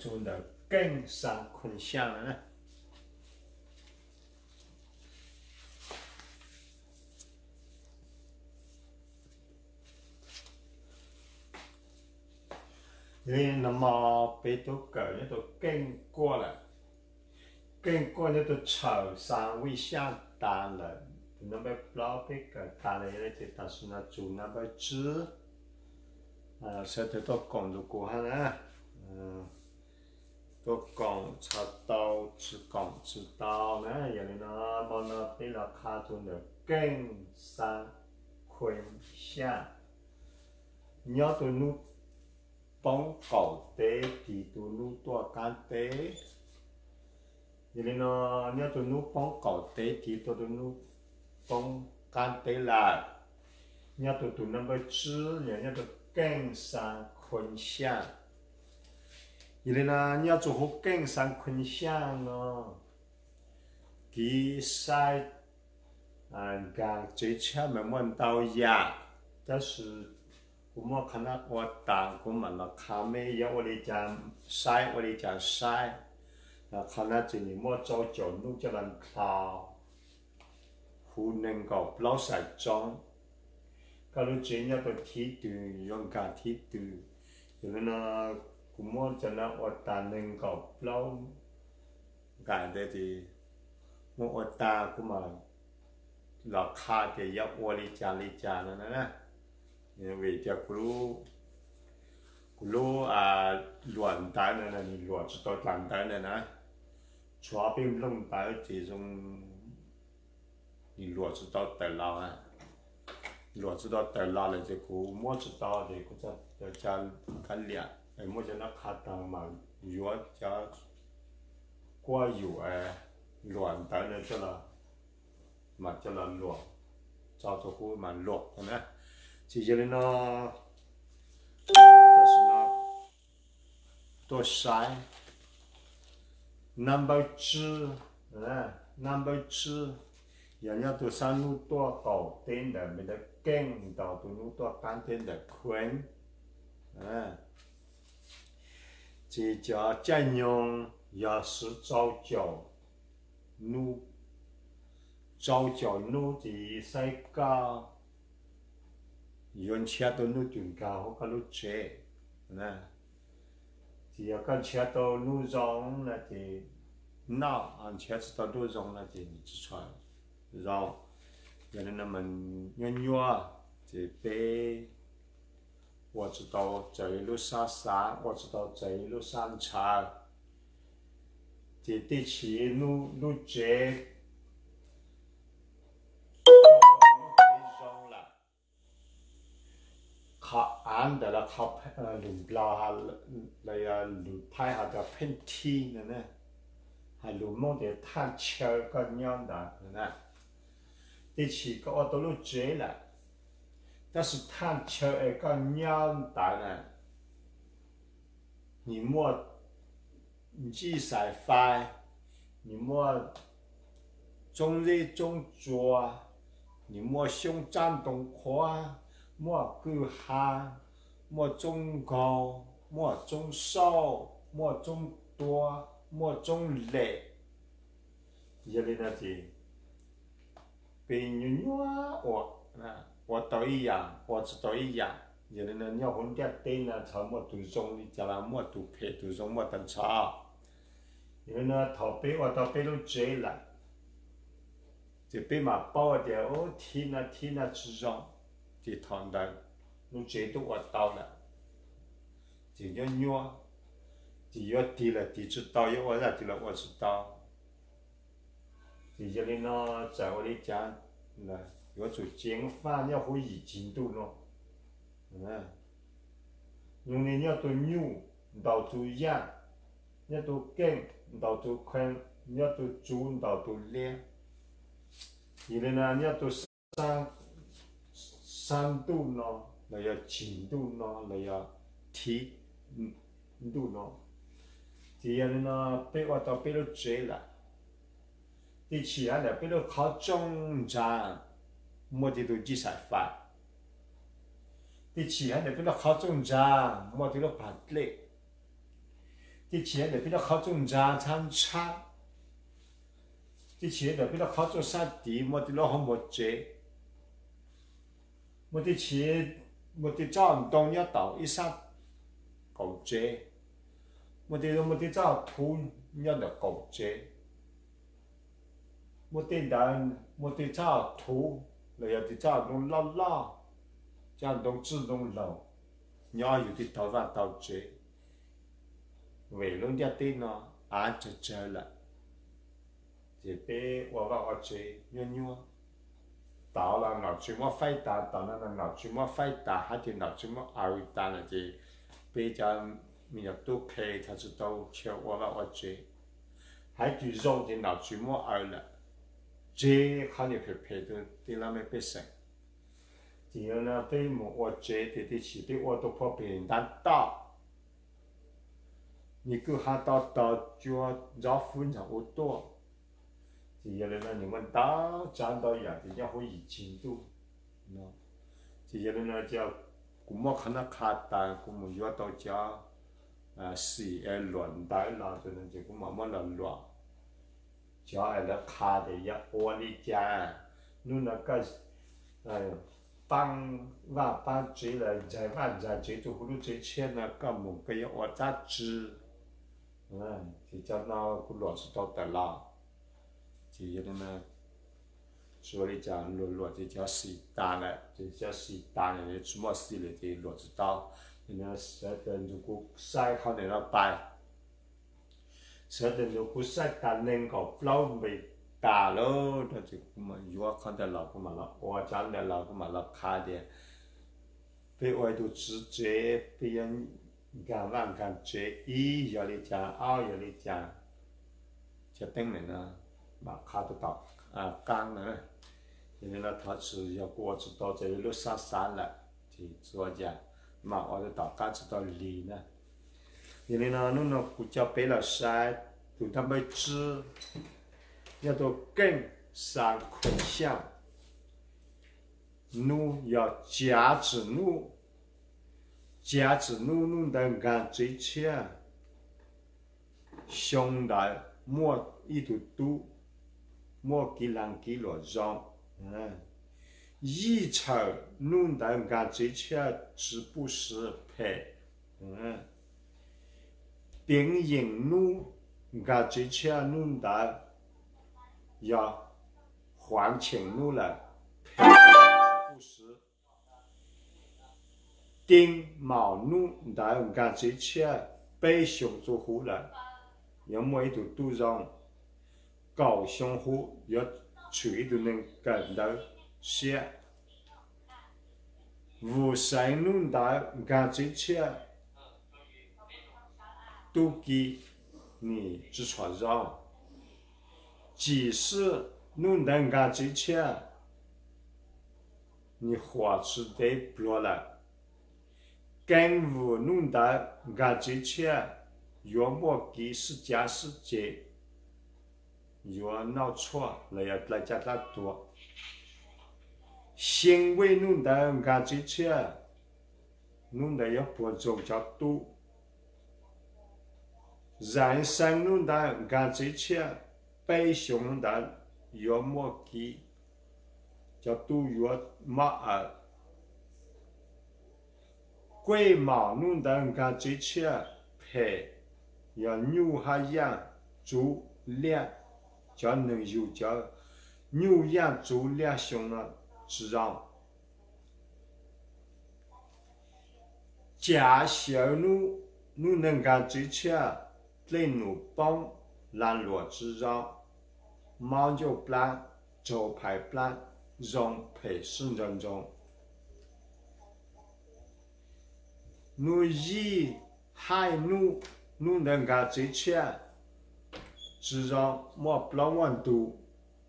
中的更上坤相了呢。那么被都狗那都更过了，更过那都丑上为下单了，那么不老被狗单了，那就但是那主那么知，说的都讲如果哈呢，都讲差到只讲知道呢，有的呢，么呢被了卡中的更上坤下，你要都努。bóng cầu tế thì tụi nó tua can tế vậy nó nếu tụi nó bóng cầu tế thì tụi nó bóng can tế lại nếu tụi nó mới chứ nếu tụi càng sang khuẩn sang vậy nó nếu tụi họ càng sang khuẩn sang nó cái sai càng chế cha mà muốn tao ya但是我们看到我当我们了看没有我的讲晒我的讲晒，看到这里莫早就弄这人靠，湖能够不老晒中，假如这样的梯度用个梯度，有的呢，我们这那我当能够不老干的，我当我们了看的要我的讲了呢。vì theo cú luận tới này là luận cho tôi làm tới này nè xóa phim lông tới chỉ dùng luận cho tôi tới lao à luận cho tôi tới lao là chỉ cú mua cho tôi thì cú cho cái liệt để mua cho nó khá tăng mà dúa cho qua dụ luận tới này cho là mà cho là luận cho cú mà luận nè chỉ cho nên nó tôi sai number 2 number 2 giờ nhau tôi sang nu tôi cầu tên để mình đã keng đầu tôi nu tôi can tên để khuyến chỉ cho chân用也是造就nu造就nu thì sai cao yon chia to nu tun cao ho ka lu che nè thì cái chia to nu rong là thì nào anh chia to nu rong là thì chỉ cho rong cho nên là mình nhua thì bé 我知道这一路沙沙，我知道这一路山茶，这第七路节。เขาอ่านแต่ละเขาหลุมปลาเลยหลุมไพ่อาจจะเป็นที่นั่นนะหลุมมองแต่ท่านเชื่อก็ย้อนได้นะที่สี่ก็เอาตัวลูกเจ๋ละ但是ท่านเชื่อก็ย้อนได้นะ你莫你记晒ไฟ你莫中日中左你莫胸占东夸莫cứ ha莫中高莫中少莫中多莫中累这里呢是被人我都一样我知道一样这里呢要混点灯呢才莫读中你叫他莫读配读中莫等吵这里呢头背我到背都追了这背嘛包点哦天呐之中thì thằng đó lúc chế tôi ở tàu là chỉ nhớ nhua chỉ nhớ tí là tí chút tàu nhớ ở ra thì là ở chút tàu thì cho nên nó chạy ở đây chán là có chủ chiến pha nhớ hội ý chính tu nó nhưng nên nhớ tôi nhu đầu tôi ya nhớ tôi keng đầu tôi quen nhớ tôi chú đầu tôi lia thì nên là nhớ tôi sang san tu nó là chín tu nó là thi tu nó thì nó bây giờ tao bây giờ chế lại thì chỉ là bây giờ khó trông ra một thì tôi chỉ sai phải thì chỉ là bây giờ khó trông ra một thì nó phản lệ 啲錢就變咗靠種炸餐餐，啲錢就變咗靠種沙地，冇啲攞好冇借，冇啲錢冇啲找唔動一道一沙狗借，冇啲找土一道狗借，冇啲人冇啲找土，你有啲找弄撈撈，找弄自動撈，nhỏ有啲頭髮頭借。về luôn gia tin nó chơi là chỉ bé và chơi nhua tạo là nào chỉ mua phai ta tạo là nào chỉ mua phai ta hay thì nào chỉ mua áo ta là gì bây giờ mình nhập tu kê thì chỉ tao chơi và chơi hay thì dùng thì nào chỉ mua áo là chơi không được phải thì làm mấy bé sành chỉ là bé một chơi thì chỉ bé tu phổ biến đan tạo你cứ hạ到就找分场好多，只要呢你们到站到呀，就要会以进度，喏，只要呢就古莫看那卡单，古莫要到家是乱带啦，就呢就古慢慢来乱，就那卡的呀，我哩家，侬那个帮话帮嘴了，在话在嘴就葫芦嘴钱了，个么个要我咋知？thì cho nó cũng lọt sự tao tại lọ thì cho nên所以讲落这叫西单了，这叫西单了，什么西了这落知道，那啥的如果晒好那摆，啥的如果晒单能够捞没打咯，那就嘛如果看到老个嘛了，我讲的老个嘛了卡的，被外头直接被人。干完干这一要你讲，二要你讲，就等人呢，嘛看得到干呢，因为呢他是要我知道这一路上山了，就作家，嘛我就到干知道理呢，因为呢侬那古叫背了山，都他们知，要到更山困象，侬要夹子侬。夹子弄的干最切，胸大莫一嘟嘟，莫几两几落上，一炒弄的干最切，只不是配，冰饮弄干最切弄的要还钱弄了，配不是。丁卯怒大用干这些被熊做虎了，要么一度都让高熊虎要处一度能感到些，无神怒大干这些都给你只传让，即使怒大干这些，你花吃得不落了。跟无弄的干这些，要么给是假是假，要闹错了要来加他多。行为弄的干这些，弄的要播种叫多。人生弄的干这些，被熊的要么给叫多要马龟毛弄的干这些配，要牛还养猪两，叫能有叫牛养猪两熊了，知道？家小奴奴能干这些，对奴帮烂落知道？猫就不烂，周排不烂，容配生人中。奴一海奴奴能干这些，知道莫不让万度。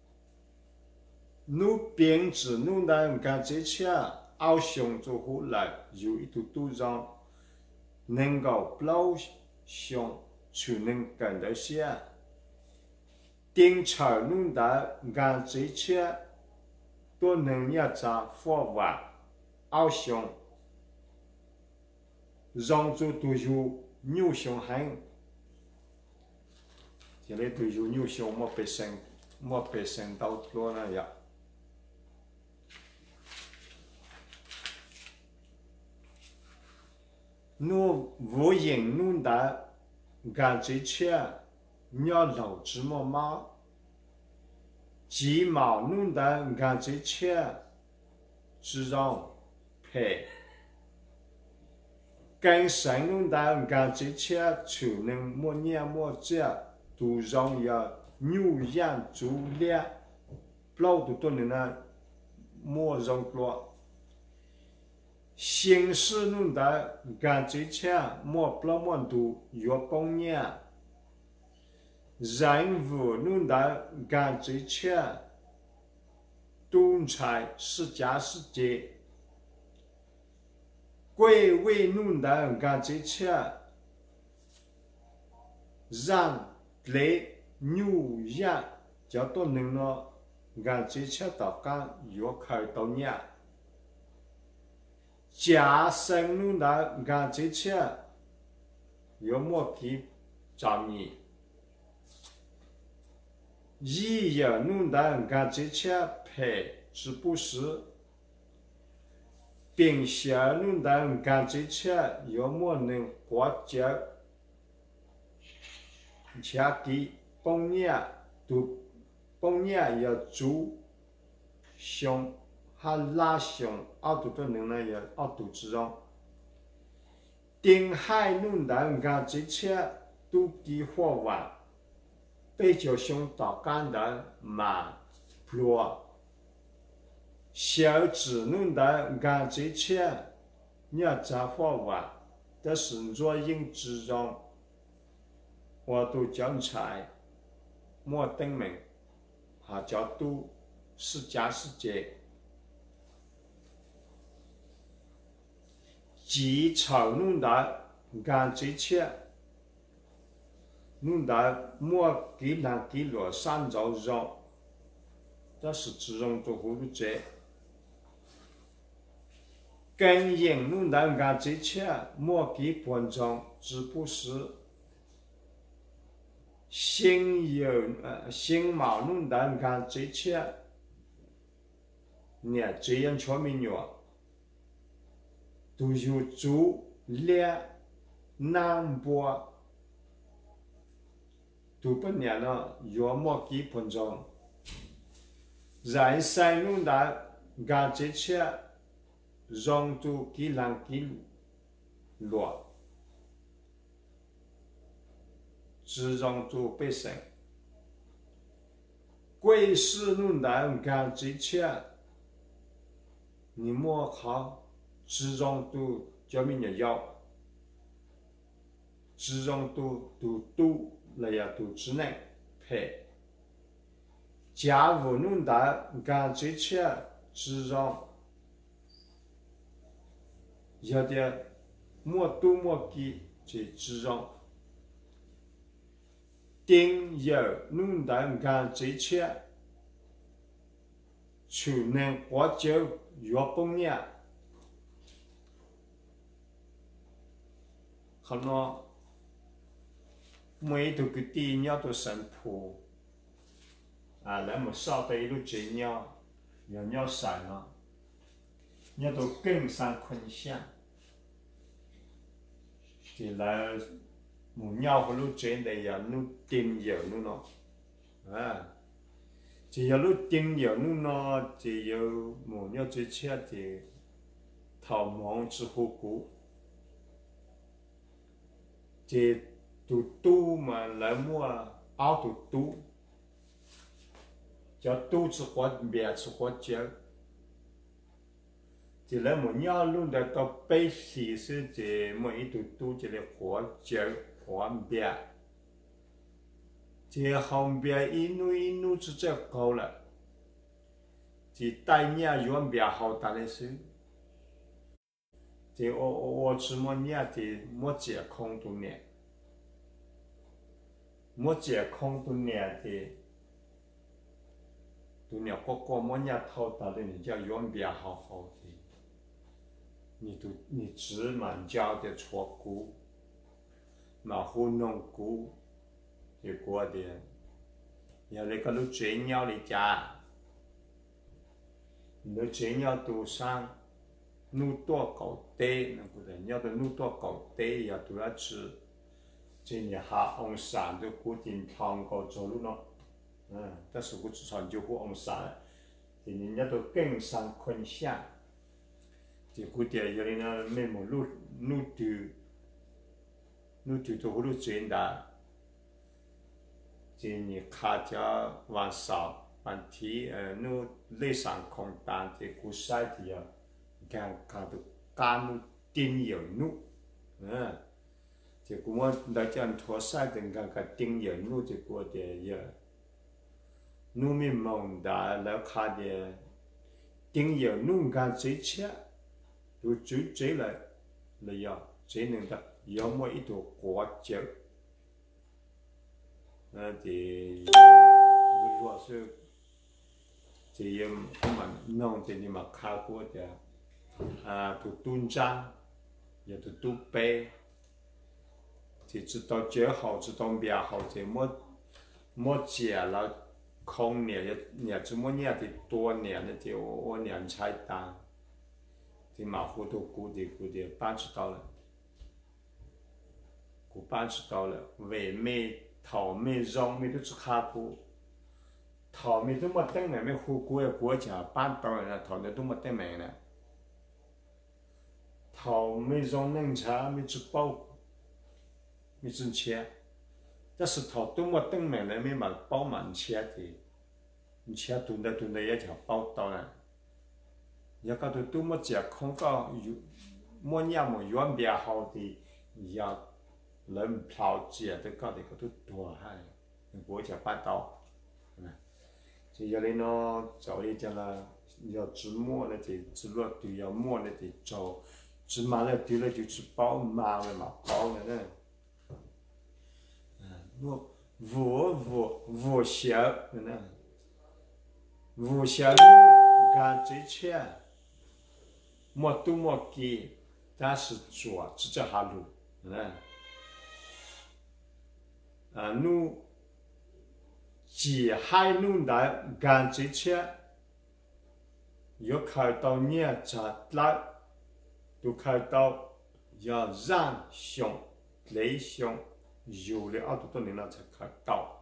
奴编制奴能干这些，熬熊做回来有一度度让，能够不让熊就能干的些。丁草奴能干这些，都能要在佛法熬熊。让做都有牛熊很， 这里对有牛熊莫被生到多那样。侬无形侬的干这切，你要老芝麻嘛？鸡毛侬的干这切，只让配。跟神侬的干这切，就能莫念莫这，都让要牛羊猪猎，老多人那莫让多。形式侬的干这切，莫不莫多越帮年。人物侬的干这切，东财是家是界。贵为侬的干这切，让来牛羊叫到能了干这切到干越开到年。家生侬的干这切，越莫给着你。一夜侬的干这切配是不是？并且侬的干这切越莫能活着，且给帮年都帮年要猪熊。还拉熊，奥多的能也奥多之中，定海侬的干这切都给活完，被叫熊到干的慢落，小子侬的干这切，你要咋活完，但是若因之中，我都讲财，莫登门，还叫都是家是节。既朝侬的干这切，侬的莫给人给落三招肉，这是只用做葫芦节。跟应侬的干这切，莫给观众只不是心毛侬的干这切，你这样全没有。都有猪、猎、南波，都不念了，越莫给观众。人生侬的干这切，让都给人给落，只让都被生。贵是侬的干这切，你莫好。只让都叫明日要，只让都来呀都只能配。家务侬的干这切，只让有点莫多莫给这只让。定有侬的干这切，就能活久越半年。可能每头个地鸟都生破，那么少的一路这鸟，有鸟生了，鸟都更上困想，这来木鸟和路这的呀，路顶有路咯，这要路顶有路咯，这有木鸟最吃的头毛之火锅。这都多嘛，来么熬都多，叫多吃活面吃活酒。这来么鸟弄的到北西是这么一都多这来活酒活面，这后边一路就这高了，这带鸟原面好大的是。这我只么年的莫健康多年，莫健康多年的，多年个莫年头大的你叫原面好好的，你只满教的错过，那糊弄过， 就过的，要那个路追鸟的家，路追鸟路上，路多高低，那个人要的路多高低要都要吃，这你下往山就固定趟高走路咯，但是我至少就不往山，这人家都更上困下，这固定有的那没么路都路追的。这你卡家晚上晚天那雷上空单这古晒的呀，看看都干路顶有路，这古我来讲拖晒的看看顶有路这个的呀，路面蒙的来看的顶有路看最切，都最来呀，最能的要么一朵果酒。如果是这样我们弄这里嘛看过的，都炖章，也都炖白，这知道最好，知道比较好，这么解了空年也这么年的多年的这我年菜单，这马虎都估的半知道了，半知道了，味美。桃梅肉梅都吃看过，桃梅都没等来，没火锅的国家半道人桃梅都没等来呢。桃梅肉能吃没吃饱，没挣钱，但是桃都没等来了，没买饱满钱的，你钱囤的也就饱到了，也搞都没吃空搞有，没年没远比较好的，也。人抛弃都搞得个都多嗨，国家半岛，这有的呢，早一点了，要吃馍了的，吃了都要馍了的做，吃麻了丢了就吃包麻了嘛，包了呢，无小呢，无小路干这钱，莫多莫给，但是做只这下路，路几海路的干这些，要看到年查来，都看到要让熊、雷熊，有了耳朵都能了才看到。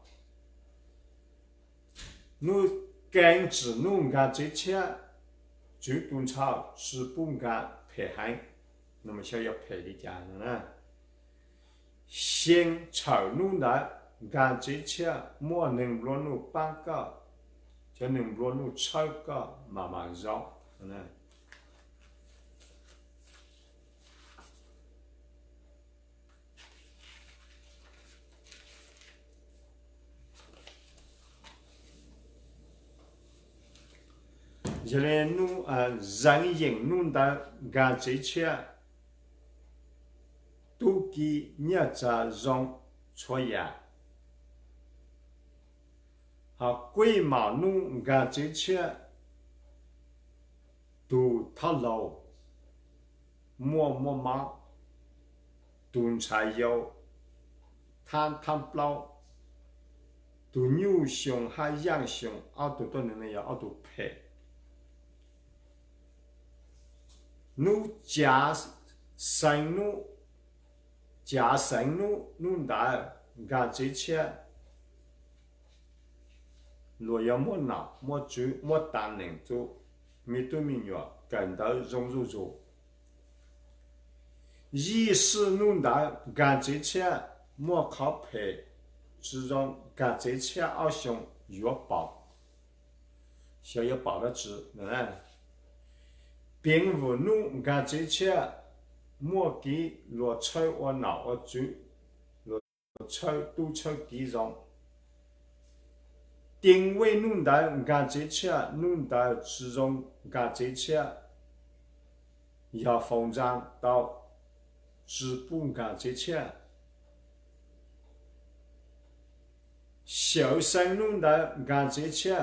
路根子路干这些，最多炒是不干配合，那么想要配的家呢？先炒路的干这些，莫能落入半个，就能落入炒个慢慢绕，这里弄人引弄的干这些。都给热着让出呀，好鬼马路干这些都套路，忙，蹲柴油，摊包，都牛熊还羊熊，都能要都配，奴家生奴。加深弄大干这些，若要莫闹莫做莫单能做，面对面要感到融入做。意识弄大干这些莫靠配，只让干这些二兄越饱，想要饱了吃，并无弄干这些。莫给落菜我脑我煮，落菜都菜几种。定位弄到干这些，弄到这种干这些，要放长到直播干这些。小生弄到干这些，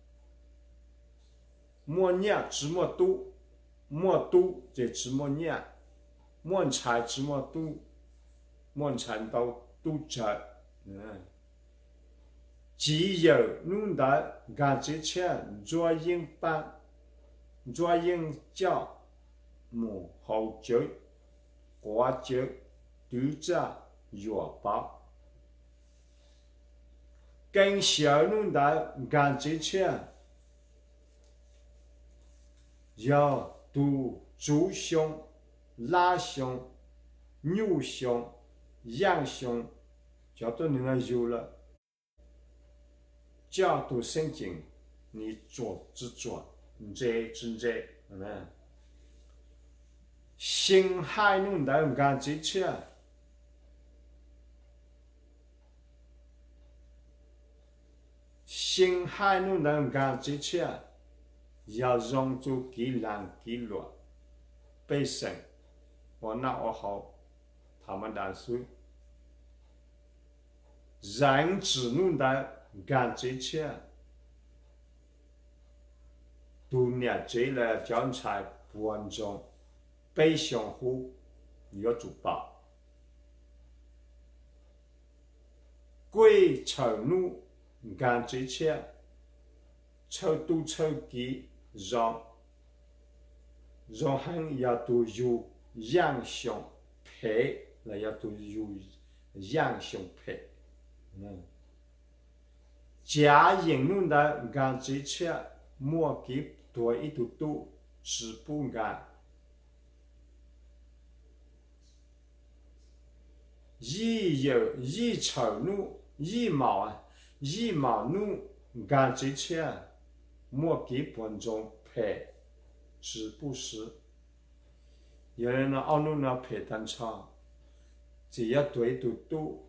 莫念只莫多，莫多就只莫念。莫菜只莫多，莫菜到都吃， 只有弄得俺之前做应班，做应教，母后酒，花酒，都着药包，更小弄得俺之前要读猪胸、拉胸、牛胸、羊胸，叫到你那有了。角度神经，你做只做，你这，心海弄到干这些，心海弄到干这些，要让出给人给落，背身，我那我好，他们但是人只弄到。干这些，多年这了将才观众被相互要做饱，鬼丑怒干这些，丑都丑给让很要都有养熊配，了要都有养熊配，家人弄的干这些，莫给多一度度，只不干。一丑怒，一毛怒干这些，莫给观众配，只不是。有人呢，奥怒呢配单唱，只要多一度度。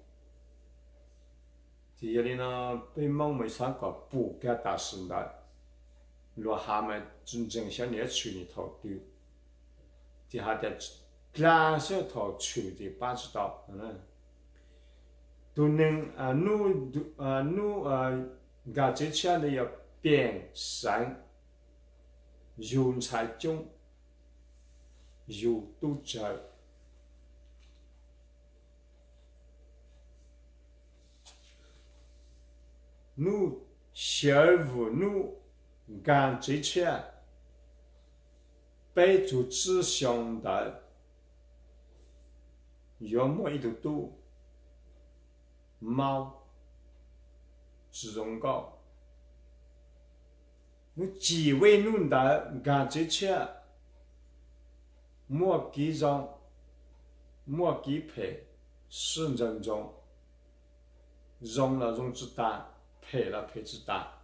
这里呢，被梦没上个不给打生的，若他们真正像你处里头丢，这下的干手头处的不知道，都能努干这些的要变善，人才中有都着。努小五努干这些，被组织相的，要么一度度猫自动高，你几位弄的干这些，莫给让，莫给赔，是人中，容了容之大。配了配置大，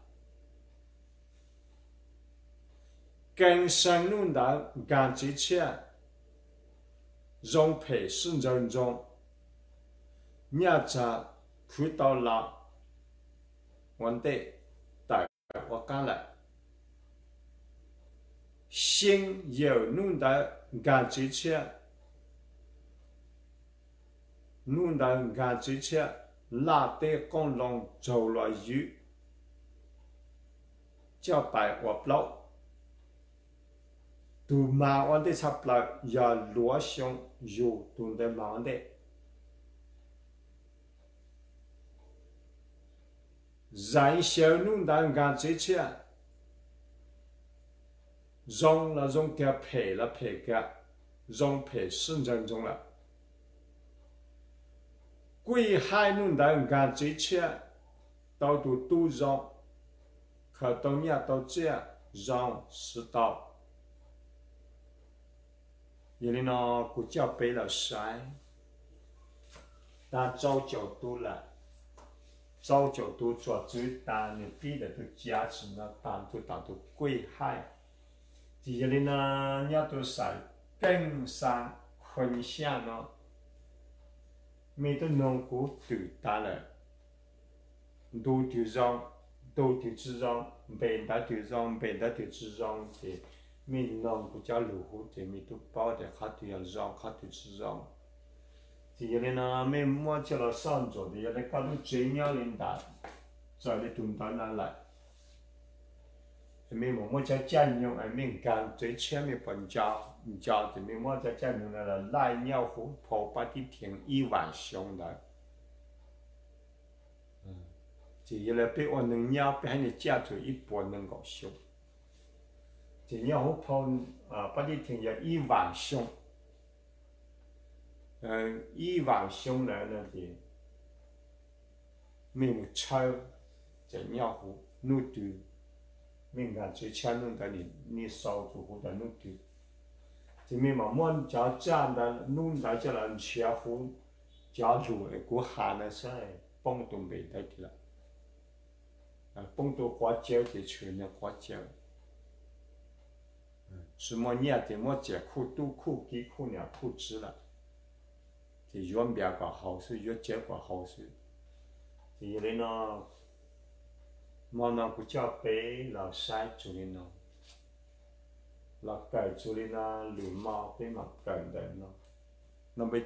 更深入的干这些，容配是人中，你要在看到了，我得带我干了，心有弄的干这些，弄的干这些。拉得公龙走了鱼，叫白我不老，都马我的差不了要罗胸有懂得忙的，人小弄的干这些，容了容给赔了赔给，容赔是人中了。鬼海弄的干这些，到处都让，可到你到这让是到，有的呢国家背了山，但早就多了，早就多做最大的比的都价值呢，当都鬼海，这里呢你都是更上分享呢。每个农户都打了，都就让，都就只让，别的就让，别的就只让的，每农户家路户的，每都包的，他都要让，他都只让。这个呢，每摸起了上桌的，有的搞到最鸟领导，找的东到哪来？每摸在家用，每干最前面本家。家这边我在家用了赖鸟湖破把的田1万箱的， thì giờ là biết ôn nâng nhau biết hay là chia thôi ít buồn nâng gạo sống thì nhau hút thôn bắt đi thì giờ y vàng sống y vàng sống này thì mình một chơi thì nhau hút nút từ mình cả chơi chơi nút tại đi sau chủ hút tại nút từ thì mình mà muốn cho cha là nút tại cho là chia hút cho chủ của hà này sẽ bông tùng bị đấy thì là bông tùng quá chéo thì chuyện là quá chéo什么年的么节苦都苦给苦了苦吃了，thì 越别个好事越结果好事，thì này nó mà nó cũng cho bé là sai chủ này là cái chủ này nó lừa mà bé mà cái đấy nó bị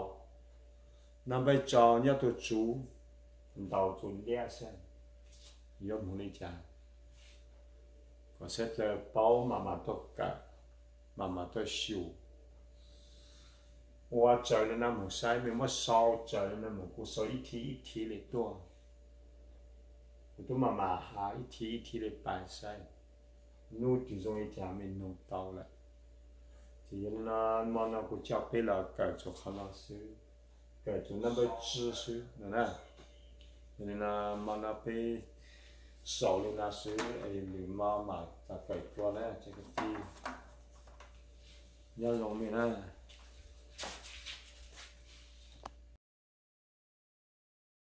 trào nhớ tôi chú đầu chủ lẽ xem, yếu muốn đi chả có sẽ là bao mà tôi cả mà tôi xỉu và trời lên năm một sai mình mất sau trời lên năm một cú sau ít thì lấy tua tôi mà hà ít thì lấy bài sai nuôi thì dùng ít nhà mình nông tàu lại thì nó mà nó cũng cho bé là cái chỗ khá là sư cái chỗ nó bị chữ sư nữa nè nên là mà nó bị sau lên là sư ấy mà ta cái tua này chỉ cái gì nhớ lòng mình nè